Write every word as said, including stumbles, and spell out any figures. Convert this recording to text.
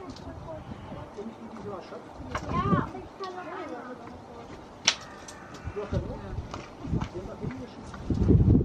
Ja, aber ich kann noch einmal. Du hast da noch? Den da hingeschickt.